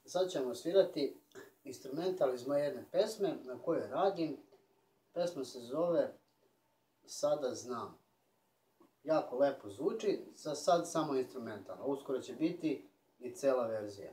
Sad ćemo svirati instrumental iz moje jedne pesme na kojoj radim. Pesma se zove Sada znam. Jako lepo zvuči, za sad samo instrumentalno. Uskoro će biti i cela verzija.